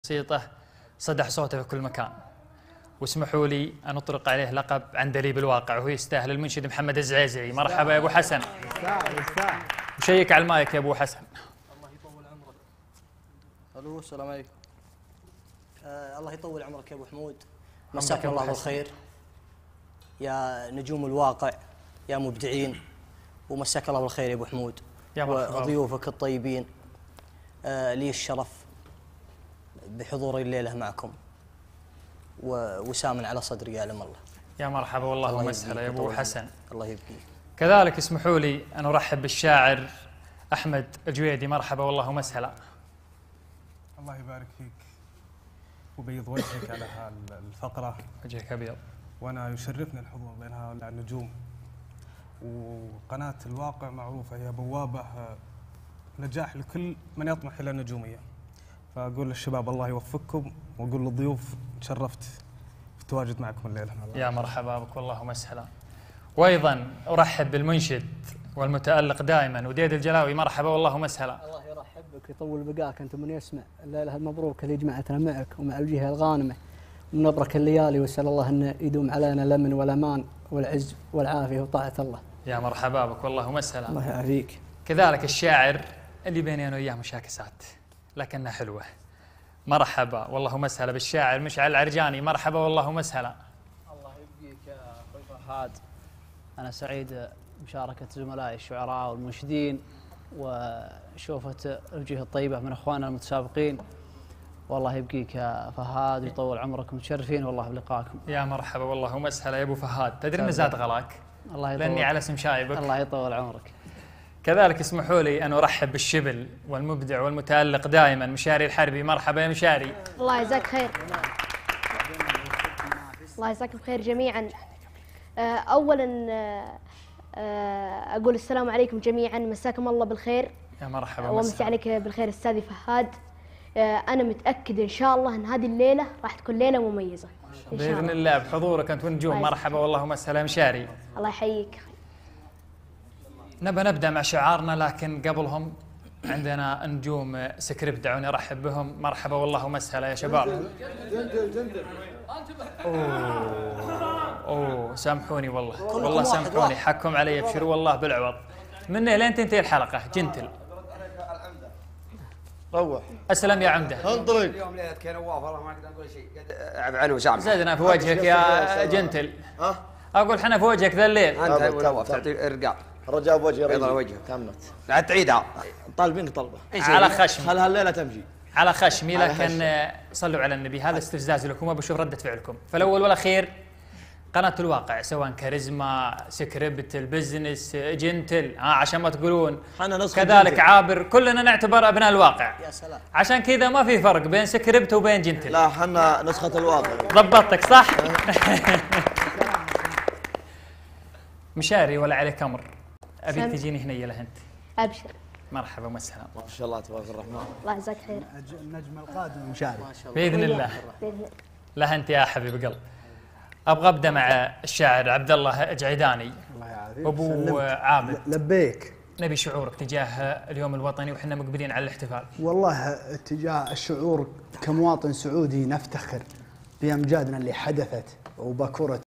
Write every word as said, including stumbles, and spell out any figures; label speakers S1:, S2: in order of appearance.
S1: بسيطة صدح صوته في كل مكان، واسمحوا لي أن أطلق عليه لقب عندليب الواقع، وهو يستاهل المنشد محمد الزعيزعي. مرحبا يا أبو حسن.
S2: يستاهل يستاهل.
S1: وشيك على المايك يا أبو حسن.
S3: الله يطول عمرك. الو السلام عليكم. آه الله يطول عمرك يا أبو حمود، مساكم الله بالخير يا نجوم الواقع يا مبدعين، ومساك الله بالخير يا أبو حمود وضيوفك الطيبين. آه لي الشرف بحضوري الليلة معكم، ووسام على صدري يعلم الله.
S1: يا مرحبا والله ومسهلا يا أبو حسن.
S3: الله يبقيك.
S1: كذلك اسمحوا لي أن أرحب بالشاعر أحمد الجويدي. مرحبا والله ومسهلا.
S4: الله يبارك فيك وبيض وجهك على هالفقرة.
S1: وجهك أبيض.
S4: وأنا يشرفني الحضور بين هؤلاء النجوم، وقناة الواقع معروفة هي بوابة نجاح لكل من يطمح إلى النجومية. فأقول للشباب الله يوفقكم، وأقول للضيوف تشرفت في التواجد معكم الليلة.
S1: يا مرحبا بك والله ومسهلا. وأيضا أرحب بالمنشد والمتألق دائما وديد الجلاوي. مرحبا والله ومسهلا.
S2: الله يرحب بك ويطول بقاك أنت من يسمع. الليلة المبروك اللي جمعتنا معك ومع الجهة الغانمة من أبرك الليالي، وأسأل الله أن يدوم علينا الأمن والأمان والعز والعافية وطاعة الله.
S1: يا مرحبا بك والله ومسهلا.
S2: الله يعافيك.
S1: كذلك الشاعر اللي بيني أنا وياه مشاكسات لكنها حلوة. مرحبا والله ومسهلا بالشاعر مشعل العرجاني. مرحبا والله ومسهلا.
S5: الله يبقيك يا أخوي فهد. أنا سعيد بمشاركة زملائي الشعراء والمنشدين وشوفة الوجوه الطيبة من أخواننا المتسابقين. والله يبقيك يا فهد ويطول عمركم، متشرفين والله بلقائكم.
S1: يا مرحبا والله ومسهلا يا أبو فهد. تدري إن زاد غلاك؟
S5: الله يطول.
S1: لأني على اسم شايبك.
S5: الله يطول عمرك.
S1: كذلك اسمحوا لي أن أرحب بالشبل والمبدع والمتألق دائما مشاري الحربي. مرحبا يا مشاري.
S6: الله يجزاك خير. الله يجزاكم بخير جميعا. أولا أقول السلام عليكم جميعا، مساكم الله بالخير.
S1: يا مرحبا.
S6: ومسي عليك بالخير أستاذي فهد. أنا متأكد إن شاء الله أن هذه الليلة راح تكون ليلة مميزة
S1: بإذن الله بحضورك أنت ونجوم. مرحبا والله ومسهلا مشاري.
S6: الله يحييك.
S1: نبى نبدأ مع شعارنا، لكن قبلهم عندنا نجوم سكريبت، دعوني أرحب بهم. مرحبا والله ومسهلا يا شباب.
S3: جندل جندل.
S1: أوه أوه سامحوني والله والله سامحوني، حكم علي ابشروا والله بالعوض مني لين تنتهي الحلقة. جنتل
S3: روح.
S1: أسلم يا عمدة.
S3: انطلق.
S7: اليوم ليلة كنواف والله ما اقدر اقول شيء. عب علي وسام.
S1: زادنا في وجهك يا جنتل.
S3: ها؟
S1: أقول حنا في وجهك ذا الليل.
S7: انت كنواف تعطي ارقاء.
S3: الرجاء بوجه
S7: بيض وجهك.
S3: تمت.
S7: لا تعيدها.
S3: طالبينك طلبة
S1: على خشم.
S3: خلها الليلة تمشي.
S1: على خشمي، لكن صلوا على النبي، هذا استفزاز لكم وبشوف ردة فعلكم. فالأول والأخير قناة الواقع، سواء كاريزما سكريبت البزنس جنتل، ها عشان ما تقولون كذلك جنتل. عابر، كلنا نعتبر أبناء الواقع.
S3: يا سلام.
S1: عشان كذا ما في فرق بين سكريبت وبين جنتل.
S3: لا حنا نسخة الواقع.
S1: ضبطتك صح؟ مشاري ولا عليك أمر، أبيك تجيني هنا يا لهنت.
S6: أبشر.
S1: مرحبا ومسهلا.
S3: ما شاء الله تبارك الرحمن.
S6: الله يجزاك خير.
S2: النجم القادم مشاري.
S1: بإذن الله.
S6: بإذن الله.
S1: لهنت يا حبيب قلب. أبغى أبدأ مع الشاعر عبد الله جعيداني.
S2: الله يعافيك.
S1: أبو عابد.
S2: لبيك.
S1: نبي شعورك تجاه اليوم الوطني وحنا مقبلين على الاحتفال.
S2: والله تجاه الشعور كمواطن سعودي نفتخر بأمجادنا اللي حدثت وباكورة